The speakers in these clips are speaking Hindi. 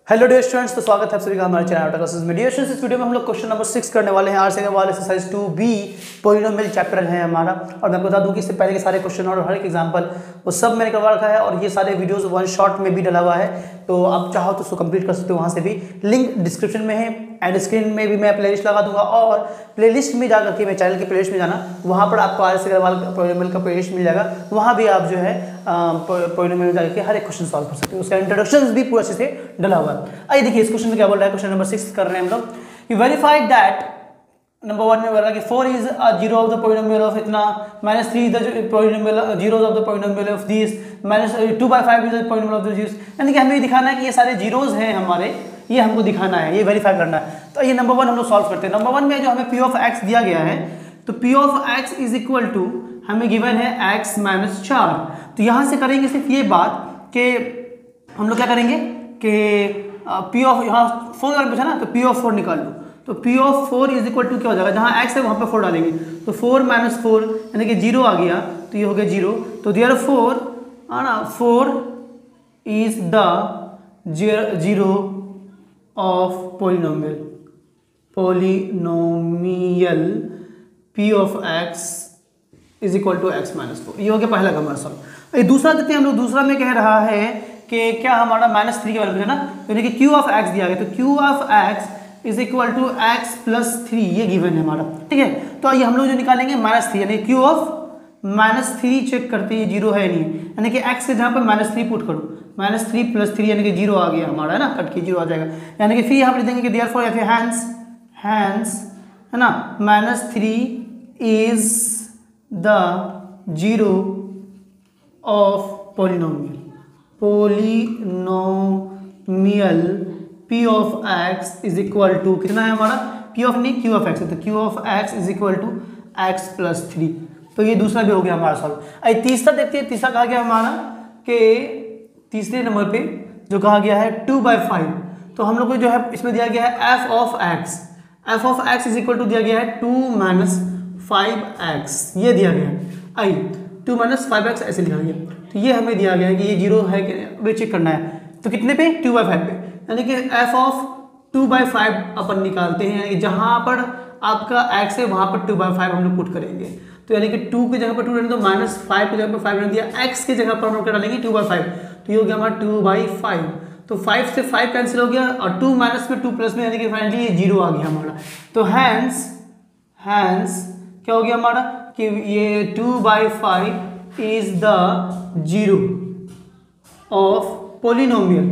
हेलो डियर स्टूडेंट्स, तो स्वागत है आप सभी का हमारे चैनल क्लासेस में। डियर स्टूडेंट्स, इस वीडियो में हम लोग क्वेश्चन नंबर 6 करने वाले हैं। आर वाले एक्सरसाइज 2B पॉलिनोमियल चैप्टर है हमारा। और मैं बता दूं कि इससे पहले के सारे क्वेश्चन और हर एक एग्जांपल वो सब मैंने करवा रखा है और ये सारे वीडियोस वन शॉट में भी डला हुआ है, तो आप चाहो तो उसको कंप्लीट कर सकते हो वहाँ से भी। लिंक डिस्क्रिप्शन में है एंड स्क्रीन में भी मैं प्लेलिस्ट लगा दूंगा। और प्लेलिस्ट में जाकर के, मैं चैनल की प्लेलिस्ट में जाना, वहाँ पर आपको आर पॉलिनोमियल का प्लेलिस्ट मिल जाएगा। वहाँ भी आप जो है पॉलिनोमियल में जाकर के हर एक क्वेश्चन सॉल्व कर सकते हो। उसका इंट्रोडक्शन भी पूरा अच्छे से डला हुआ है। आइए देखिए इस क्वेश्चन में क्या बोल रहा है। क्वेश्चन नंबर 6 कर रहे हैं हम लोग। यू वेरीफाइड दैट, नंबर 1 में बोल रहा है कि 4 is a zero of the polynomial of इतना, -3 the polynomial zeros of the polynomial of this, -2/5 is the polynomial of the zeros. यानी कि हमें ये दिखाना है कि ये सारे जीरोज हैं हमारे, ये हमको दिखाना है, ये वेरीफाई करना है। तो ये नंबर 1 हम लोग सॉल्व करते हैं। नंबर 1 में जो हमें p ऑफ x दिया गया है, तो p of x is equal to हमें गिवन है x - 4। तो यहाँ से करेंगे सिर्फ ये बात कि हम लोग क्या करेंगे कि p ऑफ, यहाँ 4 वाला पूछा ना, तो p ऑफ 4 निकाल लो। तो p of 4 is equal to क्या हो जाएगा, जहाँ x है वहाँ पे 4 डालेंगे, तो 4 - 4 यानी कि 0 आ गया, तो ये हो गया 0। तो therefore 4 is the zero of polynomial p of x is equal to x - 4। ये हो गया पहला का हमारा सॉल्व। ये दूसरा देखते हैं हम लोग। दूसरा में कह रहा है कि क्या हमारा -3 के बारे में है ना, यानी कि q ऑफ x दिया गया, तो q of x is equal to x + 3, ये गिवन है हमारा। ठीक है, तो आइए हम लोग जो निकालेंगे -3, यानी q ऑफ -3 चेक करते हैं, 0 है नहीं, यानी कि x के जहाँ पर -3 पुट करो, -3 + 3 यानी कि 0 आ गया हमारा, है ना, कट के 0 आ जाएगा। यानी कि फिर यहाँ पर देंगे कि देयरफॉर या फिर हैंस है ना, -3 is the zero of polynomial p of x is equal to कितना है हमारा, p ऑफ नहीं q ऑफ x है, तो q of x is equal to x + 3। तो ये दूसरा भी हो गया हमारा सॉल्व। अब तीसरा देखते हैं। तीसरा कहा गया हमारा कि तीसरे नंबर पे जो कहा गया है 2/5, तो हम लोग को जो है इसमें दिया गया है f of x is equal to दिया गया है 2 - 5x, ये दिया गया है। आई 2 - 5x ऐसे लिखा गया, तो ये हमें दिया गया है कि ये 0 है कि नहीं, चेक करना है। तो कितने पे, 2/5 पे, यानी कि f ऑफ 2/5 अपन निकालते हैं, यानी कि जहाँ पर आपका x है वहाँ पर 2/5 हम लोग पुट करेंगे। तो यानी कि 2 की जगह पर 2 रहने दो, -5 की जगह पर 5 रहने दिया, x की जगह पर हम लोग क्या डालेंगे 2/5, तो ये हो गया हमारा 2/5। तो 5 से 5 कैंसिल हो गया और 2 माइनस में 2 प्लस में, यानी कि फाइनली ये 0 आ गया हमारा। तो हैंस क्या हो गया हमारा कि ये 2/5 is the zero of polynomial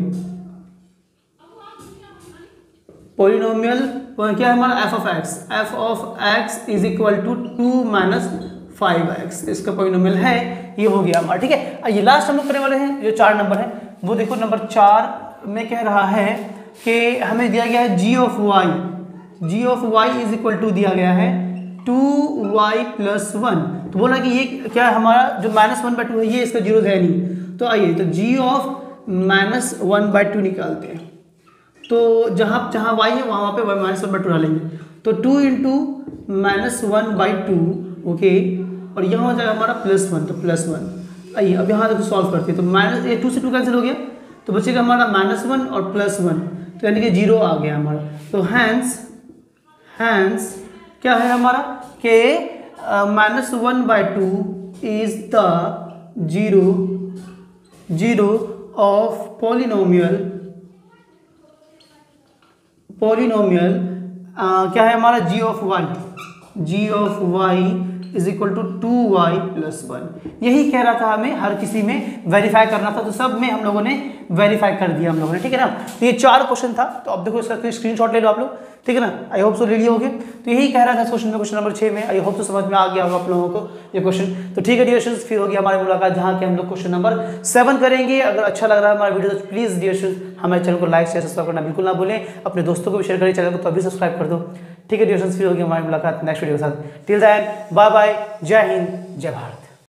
क्या है हमारा f of x is equal to 2 - 5x, इसका पोलिनोमियल है, ये हो गया हमारा। ठीक है, ये लास्ट हम लोग करने वाले हैं, जो 4 नंबर है वो देखो। नंबर 4 में कह रहा है कि हमें दिया गया है g of y is equal to दिया गया है 2y + 1। तो बोला कि ये क्या है हमारा, जो -1/2 है, ये इसका जीरो है नहीं। तो आइए, तो g ऑफ -1/2 निकालते हैं। तो जहाँ y है वहाँ पे -1/2 डालेंगे, तो 2 × -1/2, ओके, और यहाँ हो जाएगा हमारा +1, तो +1। आइए अब यहाँ देखो सॉल्व करते हैं, तो ये 2 से 2 कैंसिल हो गया, तो बचेगा हमारा -1 और +1, तो यानी कि 0 आ गया हमारा। तो हैंस क्या है हमारा कि -1/2 is the zero of polynomial क्या है हमारा g of y is equal to 2y + 1। यही कह रहा था हमें, हर किसी में वेरीफाई करना था, तो सब में हम लोगों ने वेरीफाई कर दिया हम लोगों ने। ठीक है ना, तो ये 4 क्वेश्चन था। तो अब देखो इसका स्क्रीनशॉट ले लो आप लोग, ठीक है ना। आई होप सो ले लिए होगे। तो यही कह रहा था क्वेश्चन नंबर 6 में। आई होप तो समझ में आ गया होगा आप लोगों को ये क्वेश्चन। तो ठीक है डियर स्टूडेंट्स, फिर होगी हमारी मुलाकात जहाँ के हम लोग क्वेश्चन नंबर 7 करेंगे। अगर अच्छा लग रहा है हमारा वीडियो तो प्लीज़ डियर स्टूडेंट्स हमारे चैनल को लाइक शेयर सब्सक्राइब करना बिल्कुल ना भूलें। अपने दोस्तों को भी शेयर करें, चैनल को तो अभी सब्सक्राइब कर दो। ठीक है डियर स्टूडेंट्स, फिर होगी हमारी मुलाकात नेक्स्ट वीडियो के साथ। टिल देन बाय बाय, जय हिंद, जय भारत।